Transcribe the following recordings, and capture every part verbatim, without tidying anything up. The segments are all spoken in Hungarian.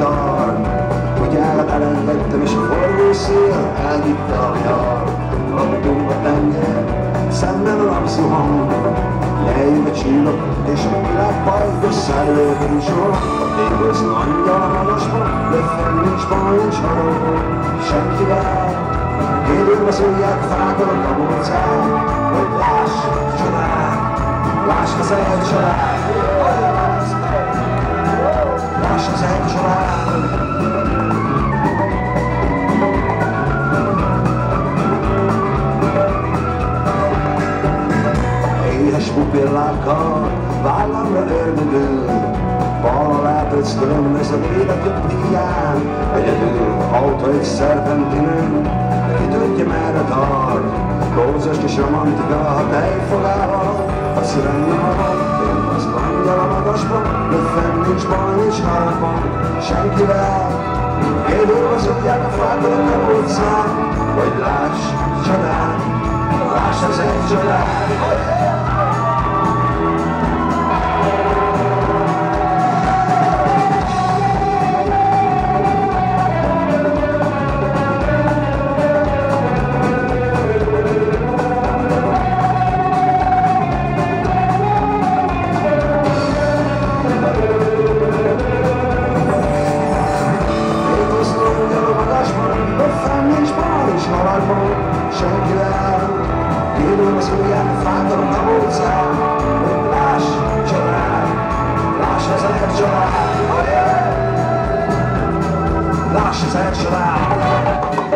kar. Kutyákat elengedtem, és a forgó szél elvitte a vihar. Adtunk a tenger, szemben a napszuhan, lejjön a csillog, és a világ pajtos szervőkön sor. A tégőszön angyal a magasban, de fenn nincs baj, nincs harag senkivel. Kérdőn beszélják fákon a kabócát, hogy láss csodát, láss az egy csodát, láss az egy csodát. Éhes pupillákkal vállamra örvödül, bal alá öctölöm, ez a vélet jobb díján. Egyedül autó és szerpentinen, ki tudja merre tart. Rózsas kis romantika a tejfogával, a szívem nyomban, én az angyal a magasban, de fenn nincs baj, nincs haragban senkivel. Kérdőre szokják a fákon a kabócát, hogy láss csodát, láss az egy csodát. Senkivel, kérdőn szólják a fákon a kabócát, hogy láss csodát, láss az egy csodát, láss az egy csodát.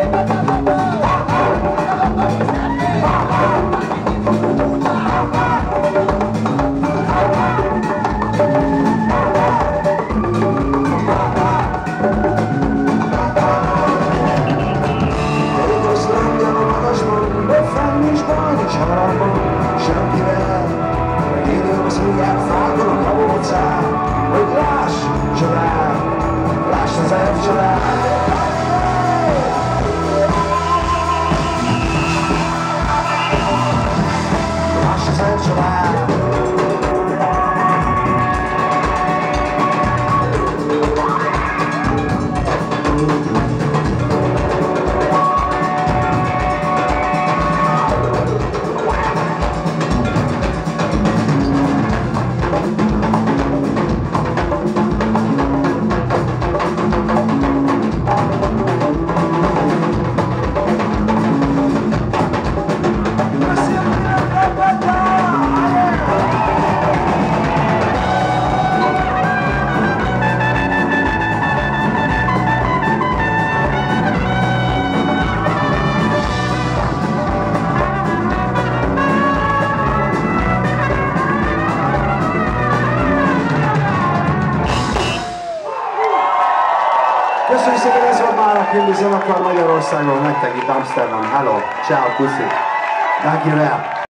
Senkivel, kérdőn szólják fákon a kabócát, hogy láss csodát, láss az egy csodát. Láss az egy csodát. Köszönjük szépen, ez volt már a Krimli zenekar Magyarországon, nektek itt Amsterdam. Hello, ciao, puszi. Dankjewel.